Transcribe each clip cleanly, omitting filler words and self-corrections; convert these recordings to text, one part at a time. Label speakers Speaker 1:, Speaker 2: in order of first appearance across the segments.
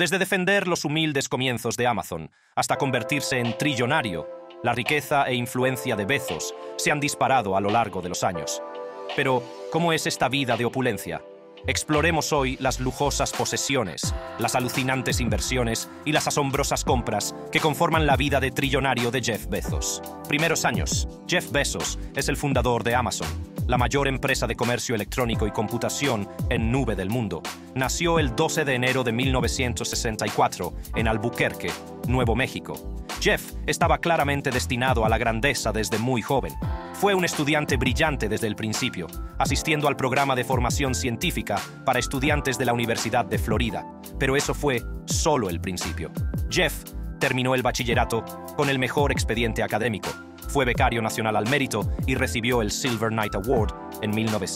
Speaker 1: Desde defender los humildes comienzos de Amazon hasta convertirse en trillonario, la riqueza e influencia de Bezos se han disparado a lo largo de los años. Pero, ¿cómo es esta vida de opulencia? Exploremos hoy las lujosas posesiones, las alucinantes inversiones y las asombrosas compras que conforman la vida de trillonario de Jeff Bezos. Primeros años. Jeff Bezos es el fundador de Amazon, la mayor empresa de comercio electrónico y computación en nube del mundo. Nació el 12 de enero de 1964 en Albuquerque, Nuevo México. Jeff estaba claramente destinado a la grandeza desde muy joven. Fue un estudiante brillante desde el principio, asistiendo al programa de formación científica para estudiantes de la Universidad de Florida. Pero eso fue solo el principio. Jeff terminó el bachillerato con el mejor expediente académico. Fue becario nacional al mérito y recibió el Silver Knight Award en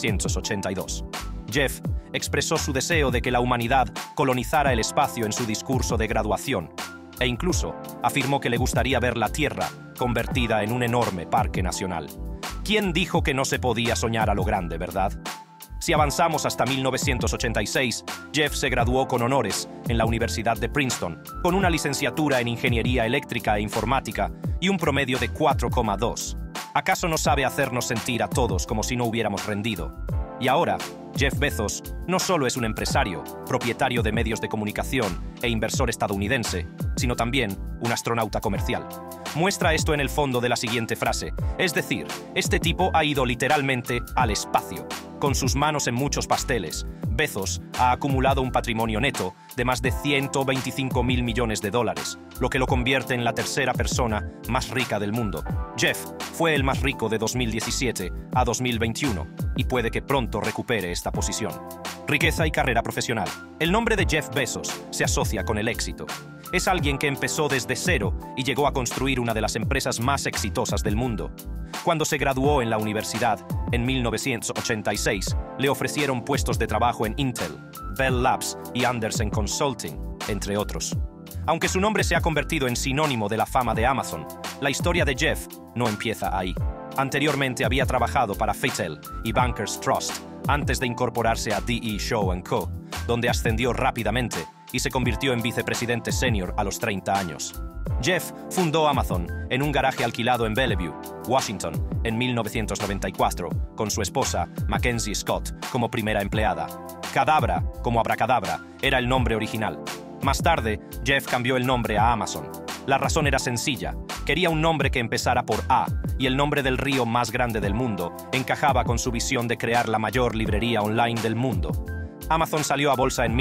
Speaker 1: 1982. Jeff expresó su deseo de que la humanidad colonizara el espacio en su discurso de graduación, e incluso afirmó que le gustaría ver la Tierra convertida en un enorme parque nacional. ¿Quién dijo que no se podía soñar a lo grande, verdad? Si avanzamos hasta 1986, Jeff se graduó con honores en la Universidad de Princeton, con una licenciatura en Ingeniería Eléctrica e Informática y un promedio de 4,2. ¿Acaso no sabe hacernos sentir a todos como si no hubiéramos rendido? Y ahora, Jeff Bezos no solo es un empresario, propietario de medios de comunicación e inversor estadounidense, sino también un astronauta comercial. Muestra esto en el fondo de la siguiente frase, es decir, este tipo ha ido literalmente al espacio. Con sus manos en muchos pasteles, Bezos ha acumulado un patrimonio neto de más de 125.000 millones de dólares, lo que lo convierte en la tercera persona más rica del mundo. Jeff fue el más rico de 2017 a 2021 y puede que pronto recupere esta posición. Riqueza y carrera profesional. El nombre de Jeff Bezos se asocia con el éxito. Es alguien que empezó desde cero y llegó a construir una de las empresas más exitosas del mundo. Cuando se graduó en la universidad, en 1986, le ofrecieron puestos de trabajo en Intel, Bell Labs y Andersen Consulting, entre otros. Aunque su nombre se ha convertido en sinónimo de la fama de Amazon, la historia de Jeff no empieza ahí. Anteriormente había trabajado para Feitel y Bankers Trust, antes de incorporarse a D.E. Shaw & Co., donde ascendió rápidamente y se convirtió en vicepresidente senior a los 30 años. Jeff fundó Amazon en un garaje alquilado en Bellevue, Washington, en 1994, con su esposa, Mackenzie Scott, como primera empleada. Cadabra, como abracadabra, era el nombre original. Más tarde, Jeff cambió el nombre a Amazon. La razón era sencilla. Quería un nombre que empezara por A, y el nombre del río más grande del mundo encajaba con su visión de crear la mayor librería online del mundo. Amazon salió a bolsa en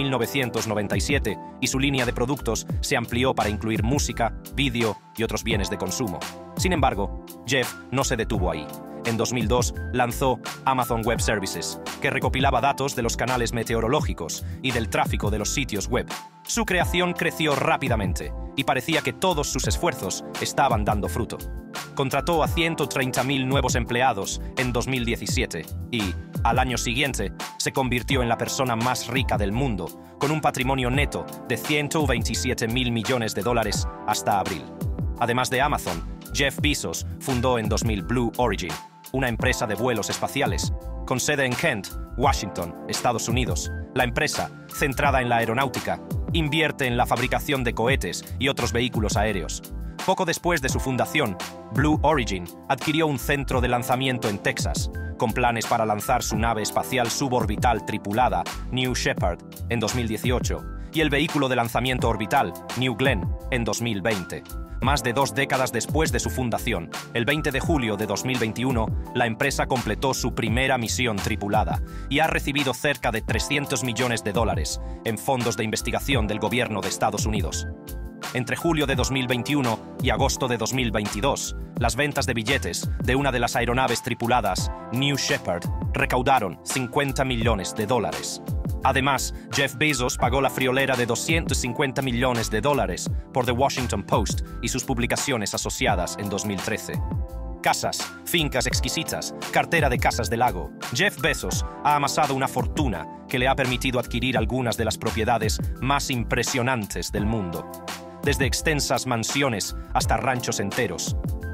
Speaker 1: 1997 y su línea de productos se amplió para incluir música, vídeo y otros bienes de consumo. Sin embargo, Jeff no se detuvo ahí. En 2002 lanzó Amazon Web Services, que recopilaba datos de los canales meteorológicos y del tráfico de los sitios web. Su creación creció rápidamente y parecía que todos sus esfuerzos estaban dando fruto. Contrató a 130.000 nuevos empleados en 2017 y, al año siguiente, se convirtió en la persona más rica del mundo, con un patrimonio neto de 127.000 millones de dólares hasta abril. Además de Amazon, Jeff Bezos fundó en 2000 Blue Origin, una empresa de vuelos espaciales, con sede en Kent, Washington, Estados Unidos. La empresa, centrada en la aeronáutica, invierte en la fabricación de cohetes y otros vehículos aéreos. Poco después de su fundación, Blue Origin adquirió un centro de lanzamiento en Texas, con planes para lanzar su nave espacial suborbital tripulada, New Shepard, en 2018, y el vehículo de lanzamiento orbital, New Glenn, en 2020. Más de 2 décadas después de su fundación, el 20 de julio de 2021, la empresa completó su primera misión tripulada y ha recibido cerca de 300 millones de dólares en fondos de investigación del gobierno de Estados Unidos. Entre julio de 2021 y agosto de 2022, las ventas de billetes de una de las aeronaves tripuladas, New Shepard, recaudaron 50 millones de dólares. Además, Jeff Bezos pagó la friolera de 250 millones de dólares por The Washington Post y sus publicaciones asociadas en 2013. Casas, fincas exquisitas, cartera de casas del lago. Jeff Bezos ha amasado una fortuna que le ha permitido adquirir algunas de las propiedades más impresionantes del mundo. Desde extensas mansiones hasta ranchos enteros.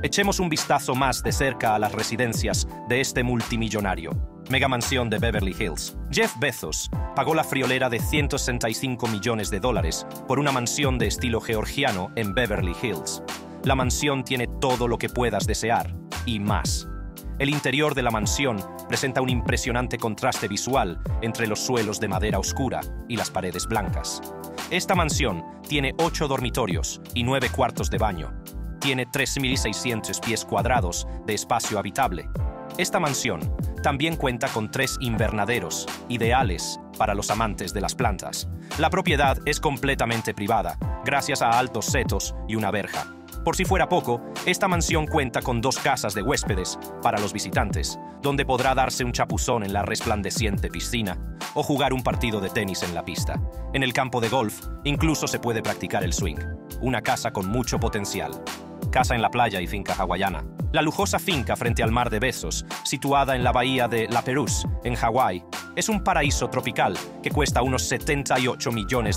Speaker 1: Echemos un vistazo más de cerca a las residencias de este multimillonario. Megamansión de Beverly Hills. Jeff Bezos pagó la friolera de $165 millones por una mansión de estilo georgiano en Beverly Hills. La mansión tiene todo lo que puedas desear, y más. El interior de la mansión presenta un impresionante contraste visual entre los suelos de madera oscura y las paredes blancas. Esta mansión tiene 8 dormitorios y 9 cuartos de baño. Tiene 3.600 pies cuadrados de espacio habitable. Esta mansión también cuenta con 3 invernaderos, ideales para los amantes de las plantas. La propiedad es completamente privada, gracias a altos setos y una verja. Por si fuera poco, esta mansión cuenta con 2 casas de huéspedes para los visitantes, donde podrá darse un chapuzón en la resplandeciente piscina o jugar un partido de tenis en la pista. En el campo de golf, incluso se puede practicar el swing. Una casa con mucho potencial. Casa en la playa y finca hawaiana. La lujosa finca frente al mar de Bezos, situada en la bahía de La Perouse, en Hawái, es un paraíso tropical que cuesta unos $78 millones.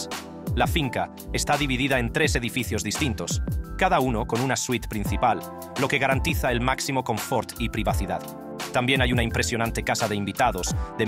Speaker 1: La finca está dividida en 3 edificios distintos, cada uno con una suite principal, lo que garantiza el máximo confort y privacidad. También hay una impresionante casa de invitados de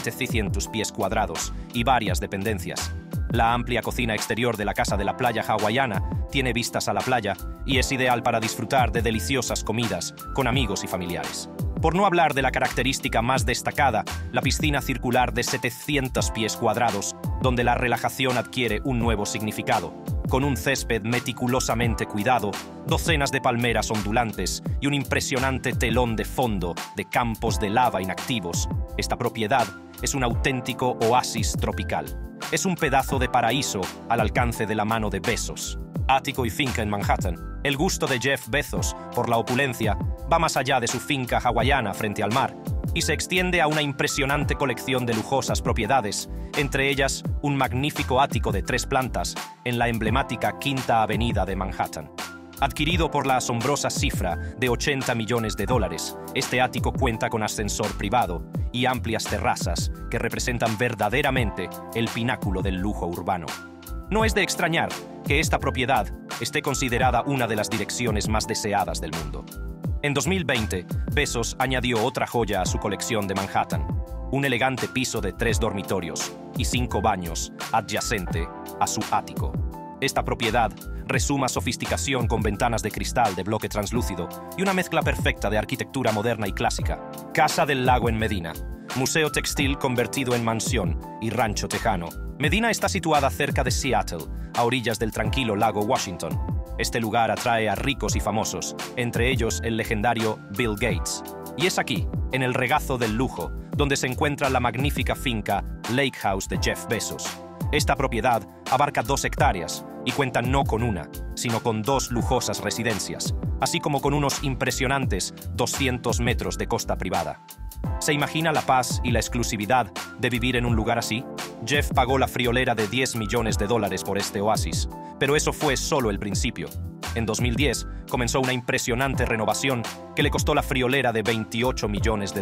Speaker 1: 1.700 pies cuadrados y varias dependencias. La amplia cocina exterior de la casa de la playa hawaiana tiene vistas a la playa y es ideal para disfrutar de deliciosas comidas con amigos y familiares. Por no hablar de la característica más destacada, la piscina circular de 700 pies cuadrados, donde la relajación adquiere un nuevo significado. Con un césped meticulosamente cuidado, docenas de palmeras ondulantes y un impresionante telón de fondo de campos de lava inactivos, esta propiedad es un auténtico oasis tropical. Es un pedazo de paraíso al alcance de la mano de Bezos. Ático y finca en Manhattan. El gusto de Jeff Bezos por la opulencia va más allá de su finca hawaiana frente al mar y se extiende a una impresionante colección de lujosas propiedades, entre ellas un magnífico ático de 3 plantas en la emblemática Quinta Avenida de Manhattan. Adquirido por la asombrosa cifra de $80 millones, este ático cuenta con ascensor privado y amplias terrazas que representan verdaderamente el pináculo del lujo urbano. No es de extrañar que esta propiedad esté considerada una de las direcciones más deseadas del mundo. En 2020, Bezos añadió otra joya a su colección de Manhattan, un elegante piso de 3 dormitorios y 5 baños adyacente a su ático. Esta propiedad resuma sofisticación con ventanas de cristal de bloque translúcido y una mezcla perfecta de arquitectura moderna y clásica. Casa del Lago en Medina. Museo textil convertido en mansión y rancho tejano. Medina está situada cerca de Seattle, a orillas del tranquilo lago Washington. Este lugar atrae a ricos y famosos, entre ellos el legendario Bill Gates. Y es aquí, en el regazo del lujo, donde se encuentra la magnífica finca Lake House de Jeff Bezos. Esta propiedad abarca 2 hectáreas y cuenta no con una, sino con 2 lujosas residencias, así como con unos impresionantes 200 metros de costa privada. ¿Se imagina la paz y la exclusividad de vivir en un lugar así? Jeff pagó la friolera de $10 millones por este oasis, pero eso fue solo el principio. En 2010 comenzó una impresionante renovación que le costó la friolera de $28 millones.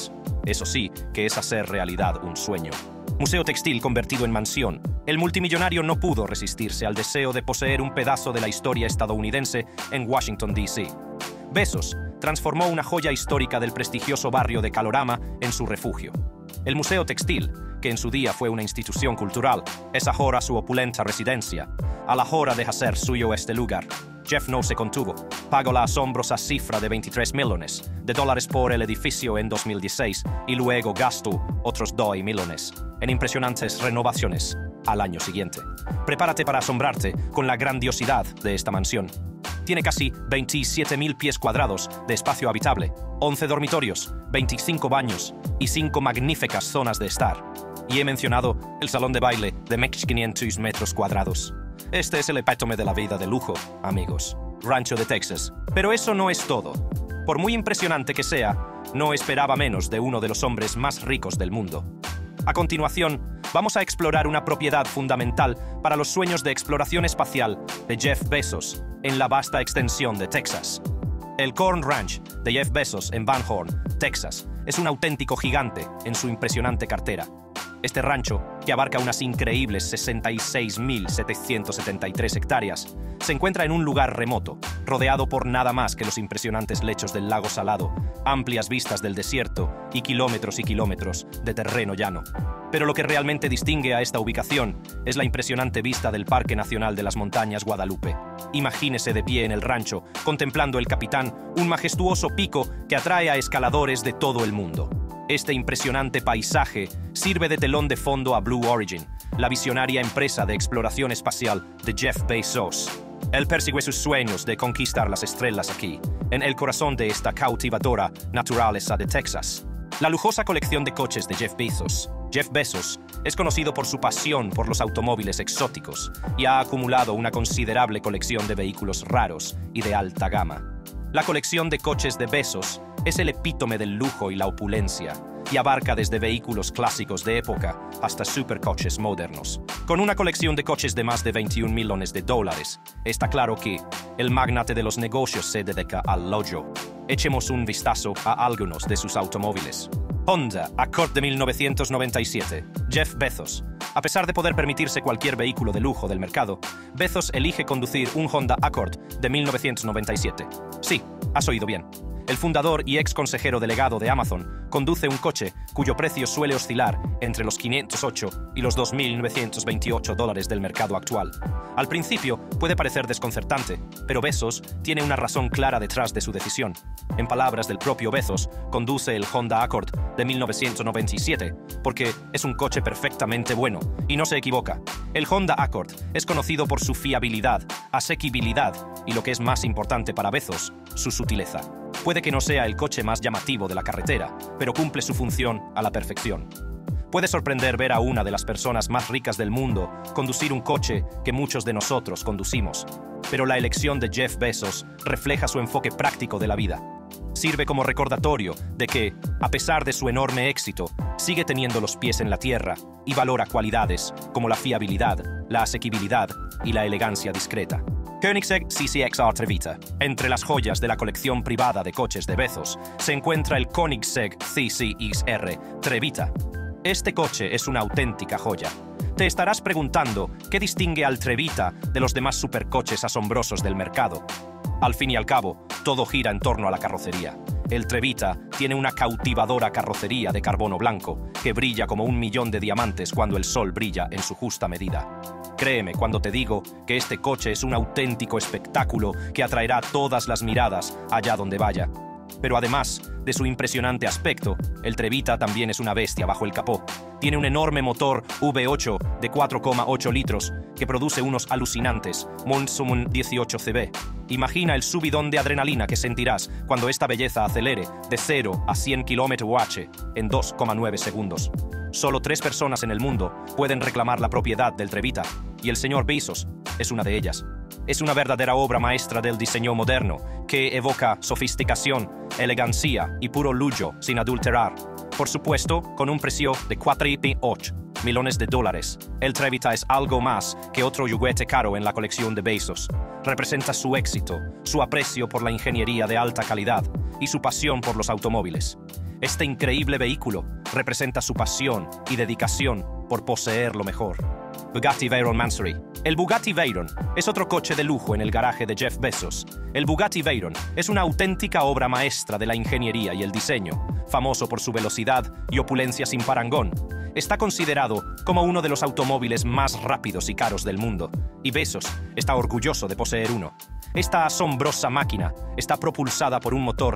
Speaker 1: Eso sí, que es hacer realidad un sueño. Museo textil convertido en mansión. El multimillonario no pudo resistirse al deseo de poseer un pedazo de la historia estadounidense en Washington, D.C. Bezos transformó una joya histórica del prestigioso barrio de Kalorama en su refugio. El Museo Textil, que en su día fue una institución cultural, es ahora su opulenta residencia. A la hora de hacer suyo este lugar, Jeff no se contuvo. Pagó la asombrosa cifra de $23 millones por el edificio en 2016 y luego gastó otros $2 millones en impresionantes renovaciones al año siguiente. Prepárate para asombrarte con la grandiosidad de esta mansión. Tiene casi 27.000 pies cuadrados de espacio habitable, 11 dormitorios, 25 baños y 5 magníficas zonas de estar. Y he mencionado el salón de baile de 1.500 metros cuadrados. Este es el epítome de la vida de lujo, amigos. Rancho de Texas. Pero eso no es todo. Por muy impresionante que sea, no esperaba menos de uno de los hombres más ricos del mundo. A continuación, vamos a explorar una propiedad fundamental para los sueños de exploración espacial de Jeff Bezos en la vasta extensión de Texas. El Corn Ranch de Jeff Bezos en Van Horn, Texas, es un auténtico gigante en su impresionante cartera. Este rancho, que abarca unas increíbles 66.773 hectáreas, se encuentra en un lugar remoto, rodeado por nada más que los impresionantes lechos del lago Salado, amplias vistas del desierto y kilómetros de terreno llano. Pero lo que realmente distingue a esta ubicación es la impresionante vista del Parque Nacional de las Montañas Guadalupe. Imagínese de pie en el rancho, contemplando el Capitán, un majestuoso pico que atrae a escaladores de todo el mundo. Este impresionante paisaje sirve de telón de fondo a Blue Origin, la visionaria empresa de exploración espacial de Jeff Bezos. Él persigue sus sueños de conquistar las estrellas aquí, en el corazón de esta cautivadora naturaleza de Texas. La lujosa colección de coches de Jeff Bezos. Jeff Bezos es conocido por su pasión por los automóviles exóticos y ha acumulado una considerable colección de vehículos raros y de alta gama. La colección de coches de Bezos es el epítome del lujo y la opulencia, y abarca desde vehículos clásicos de época hasta supercoches modernos. Con una colección de coches de más de 21 millones de dólares, está claro que el magnate de los negocios se dedica al lujo. Echemos un vistazo a algunos de sus automóviles. Honda Accord de 1997. Jeff Bezos. A pesar de poder permitirse cualquier vehículo de lujo del mercado, Bezos elige conducir un Honda Accord de 1997. Sí, has oído bien. El fundador y ex consejero delegado de Amazon conduce un coche cuyo precio suele oscilar entre los 508 y los 2.928 dólares del mercado actual. Al principio puede parecer desconcertante, pero Bezos tiene una razón clara detrás de su decisión. En palabras del propio Bezos, conduce el Honda Accord de 1997 porque es un coche perfectamente bueno y no se equivoca. El Honda Accord es conocido por su fiabilidad, asequibilidad y, lo que es más importante para Bezos, su sutileza. Puede que no sea el coche más llamativo de la carretera, pero cumple su función a la perfección. Puede sorprender ver a una de las personas más ricas del mundo conducir un coche que muchos de nosotros conducimos, pero la elección de Jeff Bezos refleja su enfoque práctico de la vida. Sirve como recordatorio de que, a pesar de su enorme éxito, sigue teniendo los pies en la tierra y valora cualidades como la fiabilidad, la asequibilidad y la elegancia discreta. Koenigsegg CCXR Trevita. Entre las joyas de la colección privada de coches de Bezos se encuentra el Koenigsegg CCXR Trevita. Este coche es una auténtica joya. Te estarás preguntando qué distingue al Trevita de los demás supercoches asombrosos del mercado. Al fin y al cabo, todo gira en torno a la carrocería. El Trevita tiene una cautivadora carrocería de carbono blanco que brilla como 1.000.000 de diamantes cuando el sol brilla en su justa medida. Créeme cuando te digo que este coche es un auténtico espectáculo que atraerá todas las miradas allá donde vaya. Pero además de su impresionante aspecto, el Trevita también es una bestia bajo el capó. Tiene un enorme motor V8 de 4,8 litros que produce unos alucinantes Monsumun 18 CB. Imagina el subidón de adrenalina que sentirás cuando esta belleza acelere de 0 a 100 km/h en 2,9 segundos. Solo 3 personas en el mundo pueden reclamar la propiedad del Trevita, y el señor Bezos es una de ellas. Es una verdadera obra maestra del diseño moderno, que evoca sofisticación, elegancia y puro lujo sin adulterar. Por supuesto, con un precio de 4,8 millones de dólares. El Trevita es algo más que otro juguete caro en la colección de Bezos. Representa su éxito, su aprecio por la ingeniería de alta calidad y su pasión por los automóviles. Este increíble vehículo representa su pasión y dedicación por poseer lo mejor. Bugatti Veyron Mansory. El Bugatti Veyron es otro coche de lujo en el garaje de Jeff Bezos. El Bugatti Veyron es una auténtica obra maestra de la ingeniería y el diseño, famoso por su velocidad y opulencia sin parangón. Está considerado como uno de los automóviles más rápidos y caros del mundo, y Bezos está orgulloso de poseer uno. Esta asombrosa máquina está propulsada por un motor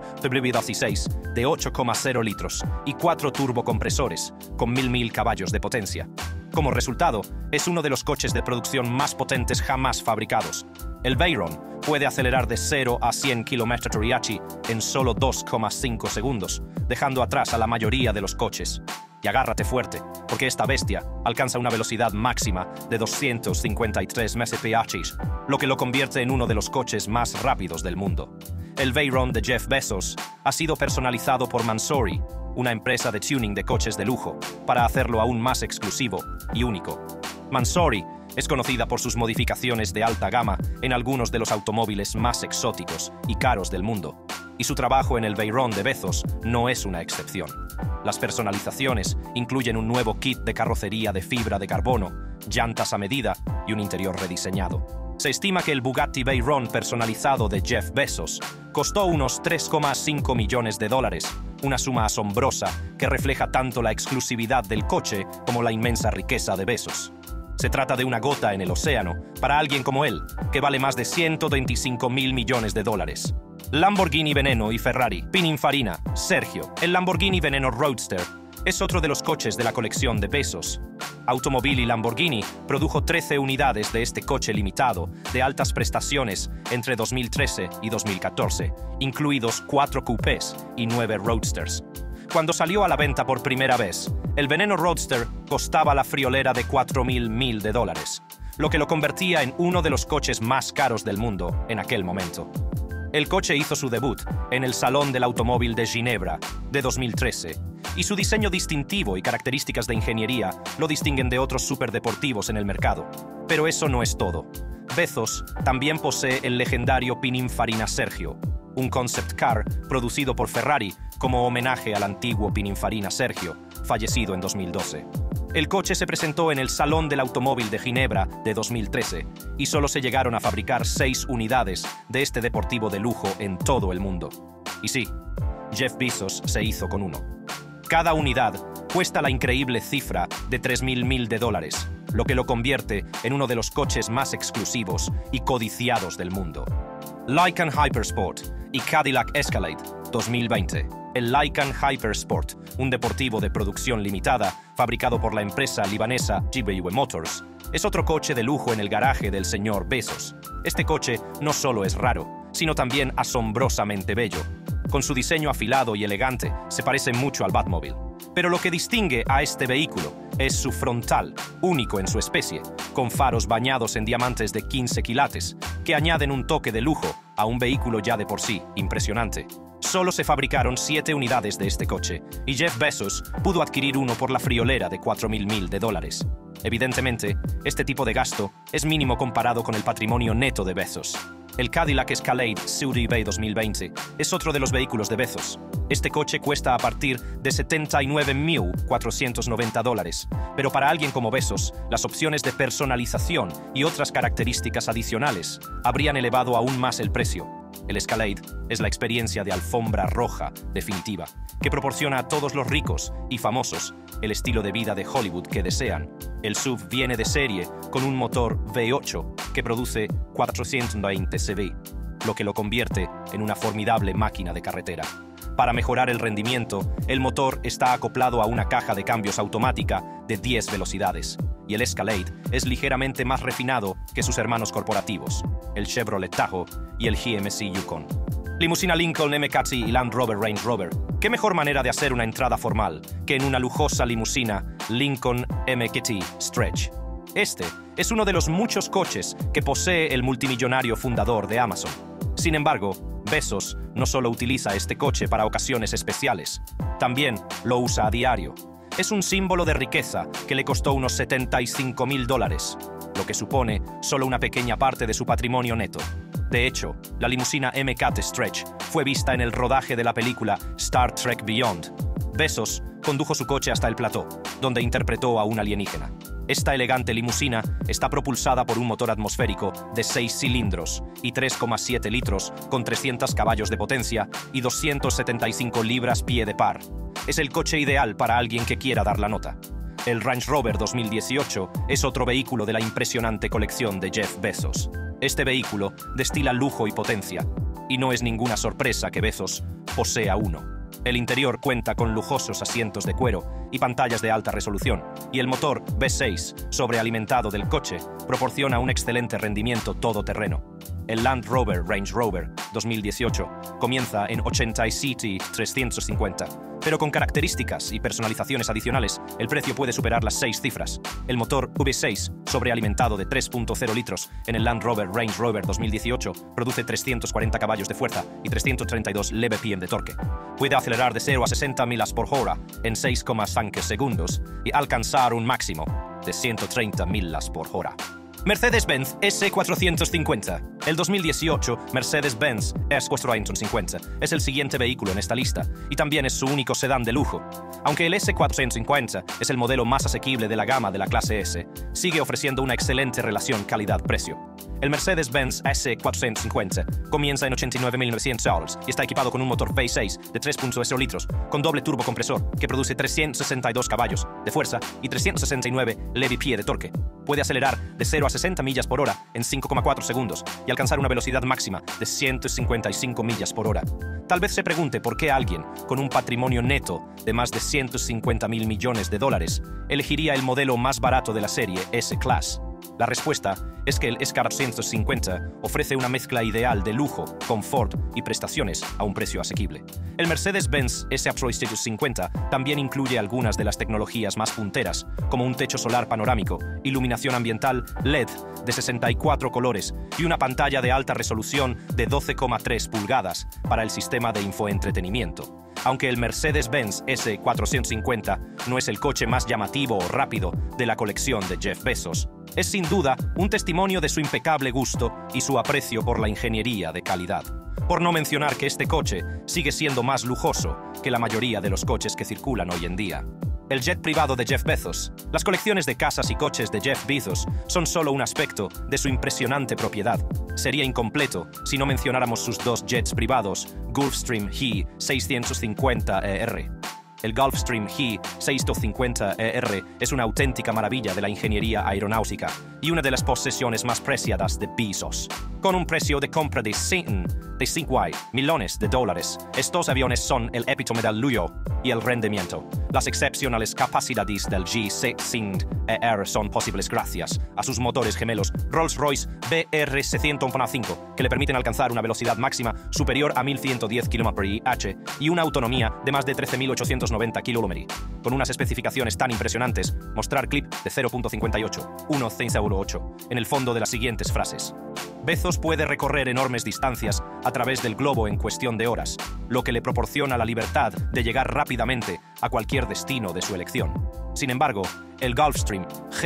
Speaker 1: W16 de 8,0 litros y 4 turbocompresores con 1.000 caballos de potencia. Como resultado, es uno de los coches de producción más potentes jamás fabricados. El Veyron puede acelerar de 0 a 100 km/h en solo 2,5 segundos, dejando atrás a la mayoría de los coches. Y agárrate fuerte, porque esta bestia alcanza una velocidad máxima de 253 mph, lo que lo convierte en uno de los coches más rápidos del mundo. El Veyron de Jeff Bezos ha sido personalizado por Mansory, una empresa de tuning de coches de lujo, para hacerlo aún más exclusivo y único. Mansory es conocida por sus modificaciones de alta gama en algunos de los automóviles más exóticos y caros del mundo. y su trabajo en el Veyron de Bezos no es una excepción. Las personalizaciones incluyen un nuevo kit de carrocería de fibra de carbono, llantas a medida y un interior rediseñado. Se estima que el Bugatti Veyron personalizado de Jeff Bezos costó unos 3,5 millones de dólares, una suma asombrosa que refleja tanto la exclusividad del coche como la inmensa riqueza de Bezos. Se trata de una gota en el océano para alguien como él, que vale más de 125.000 millones de dólares. Lamborghini Veneno y Ferrari Pininfarina Sergio. El Lamborghini Veneno Roadster es otro de los coches de la colección de Bezos. Automobili Lamborghini produjo 13 unidades de este coche limitado de altas prestaciones entre 2013 y 2014, incluidos 4 coupés y 9 roadsters. Cuando salió a la venta por primera vez, el Veneno Roadster costaba la friolera de $4.000, lo que lo convertía en uno de los coches más caros del mundo en aquel momento. El coche hizo su debut en el Salón del Automóvil de Ginebra de 2013, y su diseño distintivo y características de ingeniería lo distinguen de otros superdeportivos en el mercado. Pero eso no es todo. Bezos también posee el legendario Pininfarina Sergio, un concept car producido por Ferrari como homenaje al antiguo Pininfarina Sergio, fallecido en 2012. El coche se presentó en el Salón del Automóvil de Ginebra de 2013 y solo se llegaron a fabricar 6 unidades de este deportivo de lujo en todo el mundo. Y sí, Jeff Bezos se hizo con uno. Cada unidad cuesta la increíble cifra de $3.000, lo que lo convierte en uno de los coches más exclusivos y codiciados del mundo. Lykan Hypersport y Cadillac Escalade 2020. El Lykan Hypersport, un deportivo de producción limitada fabricado por la empresa libanesa GBW Motors, es otro coche de lujo en el garaje del señor Bezos. Este coche no solo es raro, sino también asombrosamente bello. Con su diseño afilado y elegante, se parece mucho al Batmobile. Pero lo que distingue a este vehículo es su frontal, único en su especie, con faros bañados en diamantes de 15 quilates, que añaden un toque de lujo a un vehículo ya de por sí impresionante. Solo se fabricaron 7 unidades de este coche, y Jeff Bezos pudo adquirir uno por la friolera de $4.000. Evidentemente, este tipo de gasto es mínimo comparado con el patrimonio neto de Bezos. El Cadillac Escalade SUV 2020 es otro de los vehículos de Bezos. Este coche cuesta a partir de $79.490, pero para alguien como Bezos, las opciones de personalización y otras características adicionales habrían elevado aún más el precio. El Escalade es la experiencia de alfombra roja definitiva, que proporciona a todos los ricos y famosos el estilo de vida de Hollywood que desean. El SUV viene de serie con un motor V8 que produce 420 CV, lo que lo convierte en una formidable máquina de carretera. Para mejorar el rendimiento, el motor está acoplado a una caja de cambios automática de 10 velocidades, y el Escalade es ligeramente más refinado que sus hermanos corporativos, el Chevrolet Tahoe y el GMC Yukon. Limusina Lincoln MKT y Land Rover Range Rover. ¿Qué mejor manera de hacer una entrada formal que en una lujosa limusina Lincoln MKT Stretch? Este es uno de los muchos coches que posee el multimillonario fundador de Amazon. Sin embargo, Bezos no solo utiliza este coche para ocasiones especiales, también lo usa a diario. Es un símbolo de riqueza que le costó unos $75.000, lo que supone solo una pequeña parte de su patrimonio neto. De hecho, la limusina MKT Stretch fue vista en el rodaje de la película Star Trek Beyond. Bezos condujo su coche hasta el plató, donde interpretó a un alienígena. Esta elegante limusina está propulsada por un motor atmosférico de 6 cilindros y 3,7 litros con 300 caballos de potencia y 275 libras-pie de par. Es el coche ideal para alguien que quiera dar la nota. El Range Rover 2018 es otro vehículo de la impresionante colección de Jeff Bezos. Este vehículo destila lujo y potencia, y no es ninguna sorpresa que Bezos posea uno. El interior cuenta con lujosos asientos de cuero y pantallas de alta resolución, y el motor V6 sobrealimentado del coche proporciona un excelente rendimiento todoterreno. El Land Rover Range Rover 2018 comienza en $87,350, pero con características y personalizaciones adicionales, el precio puede superar las 6 cifras. El motor V6 sobrealimentado de 3.0 litros en el Land Rover Range Rover 2018 produce 340 caballos de fuerza y 332 lb-pm de torque. Puede acelerar de 0 a 60 millas por hora en 6,5 segundos y alcanzar un máximo de 130 millas por hora. Mercedes-Benz S450. El 2018 Mercedes-Benz S450 es el siguiente vehículo en esta lista y también es su único sedán de lujo. Aunque el S450 es el modelo más asequible de la gama de la clase S, sigue ofreciendo una excelente relación calidad-precio. El Mercedes-Benz S450 comienza en $89.900 y está equipado con un motor V6 de 3.0 litros con doble turbocompresor que produce 362 caballos de fuerza y 369 leve-pie de torque. Puede acelerar de 0 a 60 millas por hora en 5,4 segundos y alcanzar una velocidad máxima de 155 millas por hora. Tal vez se pregunte por qué alguien con un patrimonio neto de más de $150.000 millones elegiría el modelo más barato de la serie S-Class. La respuesta es que el S450 ofrece una mezcla ideal de lujo, confort y prestaciones a un precio asequible. El Mercedes-Benz S450 también incluye algunas de las tecnologías más punteras, como un techo solar panorámico, iluminación ambiental LED de 64 colores y una pantalla de alta resolución de 12,3 pulgadas para el sistema de infoentretenimiento. Aunque el Mercedes-Benz S450 no es el coche más llamativo o rápido de la colección de Jeff Bezos, es sin duda un testimonio de su impecable gusto y su aprecio por la ingeniería de calidad. Por no mencionar que este coche sigue siendo más lujoso que la mayoría de los coches que circulan hoy en día. El jet privado de Jeff Bezos. Las colecciones de casas y coches de Jeff Bezos son solo un aspecto de su impresionante propiedad. Sería incompleto si no mencionáramos sus dos jets privados, Gulfstream He 650ER. El Gulfstream He 650ER es una auténtica maravilla de la ingeniería aeronáutica y una de las posesiones más preciadas de Bezos. Con un precio de compra de $5 millones, estos aviones son el epítome del lujo y el rendimiento. Las excepcionales capacidades del G650ER son posibles gracias a sus motores gemelos Rolls-Royce BR-605 que le permiten alcanzar una velocidad máxima superior a 1.110 km/h y una autonomía de más de 13.890 km. Con unas especificaciones tan impresionantes, mostrar clip de 0.58 en el fondo de las siguientes frases. Bezos puede recorrer enormes distancias a través del globo en cuestión de horas, lo que le proporciona la libertad de llegar rápidamente a cualquier destino de su elección. Sin embargo, el Gulfstream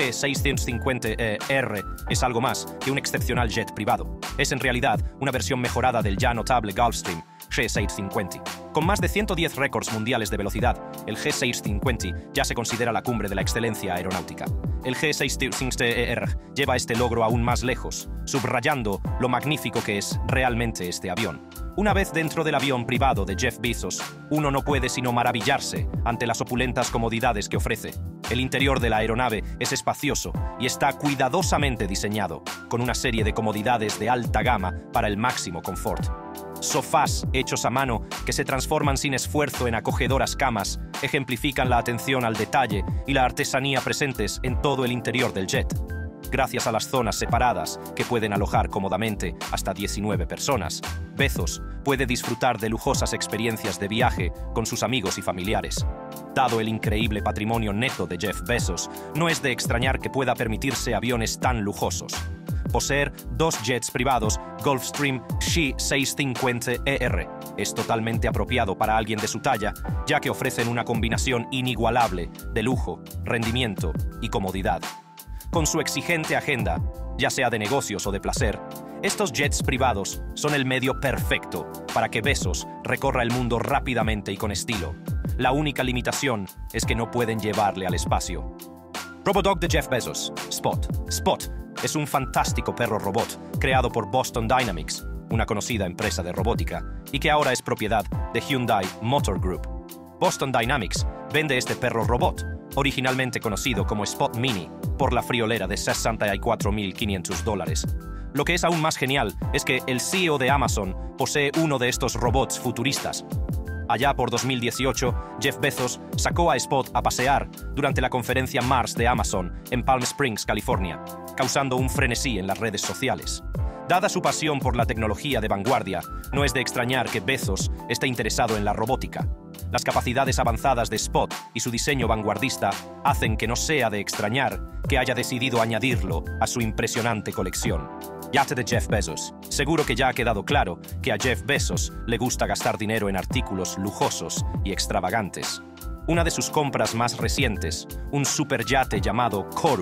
Speaker 1: G650ER es algo más que un excepcional jet privado. Es en realidad una versión mejorada del ya notable Gulfstream G650. Con más de 110 récords mundiales de velocidad, el G650 ya se considera la cumbre de la excelencia aeronáutica. El G650ER lleva este logro aún más lejos, subrayando lo magnífico que es realmente este avión. Una vez dentro del avión privado de Jeff Bezos, uno no puede sino maravillarse ante las opulentas comodidades que ofrece. El interior de la aeronave es espacioso y está cuidadosamente diseñado, con una serie de comodidades de alta gama para el máximo confort. Sofás hechos a mano que se transforman sin esfuerzo en acogedoras camas ejemplifican la atención al detalle y la artesanía presentes en todo el interior del jet. Gracias a las zonas separadas que pueden alojar cómodamente hasta 19 personas, Bezos puede disfrutar de lujosas experiencias de viaje con sus amigos y familiares. Dado el increíble patrimonio neto de Jeff Bezos, no es de extrañar que pueda permitirse aviones tan lujosos. Poseer dos jets privados Gulfstream G650ER es totalmente apropiado para alguien de su talla, ya que ofrecen una combinación inigualable de lujo, rendimiento y comodidad. Con su exigente agenda, ya sea de negocios o de placer, estos jets privados son el medio perfecto para que Bezos recorra el mundo rápidamente y con estilo. La única limitación es que no pueden llevarle al espacio. Robodog de Jeff Bezos, Spot. Spot es un fantástico perro robot creado por Boston Dynamics, una conocida empresa de robótica, y que ahora es propiedad de Hyundai Motor Group. Boston Dynamics vende este perro robot, originalmente conocido como Spot Mini, por la friolera de $64.500. Lo que es aún más genial es que el CEO de Amazon posee uno de estos robots futuristas. Allá por 2018, Jeff Bezos sacó a Spot a pasear durante la conferencia Mars de Amazon en Palm Springs, California, causando un frenesí en las redes sociales. Dada su pasión por la tecnología de vanguardia, no es de extrañar que Bezos esté interesado en la robótica. Las capacidades avanzadas de Spot y su diseño vanguardista hacen que no sea de extrañar que haya decidido añadirlo a su impresionante colección. Yate de Jeff Bezos. Seguro que ya ha quedado claro que a Jeff Bezos le gusta gastar dinero en artículos lujosos y extravagantes. Una de sus compras más recientes, un superyate llamado Koru,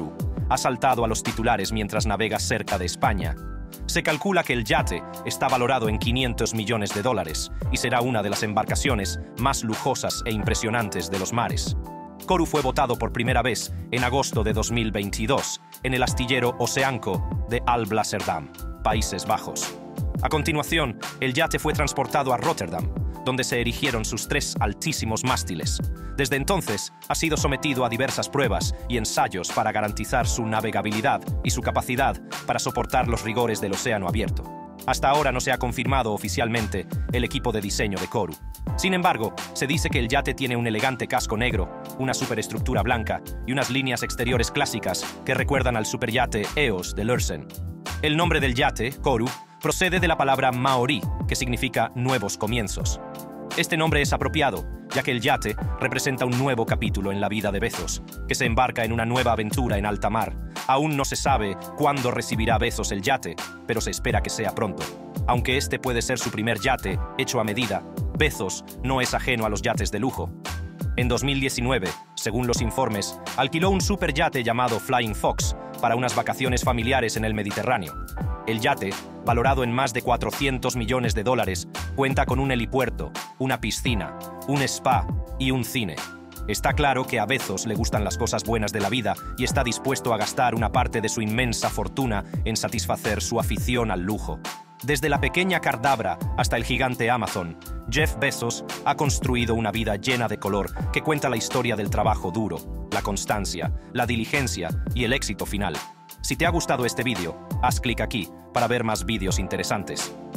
Speaker 1: ha saltado a los titulares mientras navega cerca de España. Se calcula que el yate está valorado en $500 millones y será una de las embarcaciones más lujosas e impresionantes de los mares. Koru fue botado por primera vez en agosto de 2022 en el astillero Oceanco de Alblasserdam, Países Bajos. A continuación, el yate fue transportado a Rotterdam, donde se erigieron sus 3 altísimos mástiles. Desde entonces, ha sido sometido a diversas pruebas y ensayos para garantizar su navegabilidad y su capacidad para soportar los rigores del océano abierto. Hasta ahora no se ha confirmado oficialmente el equipo de diseño de Koru. Sin embargo, se dice que el yate tiene un elegante casco negro, una superestructura blanca y unas líneas exteriores clásicas que recuerdan al superyate Eos de Lursen. El nombre del yate, Koru, procede de la palabra maorí, que significa nuevos comienzos. Este nombre es apropiado, ya que el yate representa un nuevo capítulo en la vida de Bezos, que se embarca en una nueva aventura en alta mar. Aún no se sabe cuándo recibirá Bezos el yate, pero se espera que sea pronto. Aunque este puede ser su primer yate hecho a medida, Bezos no es ajeno a los yates de lujo. En 2019, según los informes, alquiló un superyate llamado Flying Fox para unas vacaciones familiares en el Mediterráneo. El yate, valorado en más de $400 millones, cuenta con un helipuerto, una piscina, un spa y un cine. Está claro que a Bezos le gustan las cosas buenas de la vida y está dispuesto a gastar una parte de su inmensa fortuna en satisfacer su afición al lujo. Desde la pequeña Cardabra hasta el gigante Amazon, Jeff Bezos ha construido una vida llena de color que cuenta la historia del trabajo duro, la constancia, la diligencia y el éxito final. Si te ha gustado este vídeo, haz clic aquí para ver más vídeos interesantes.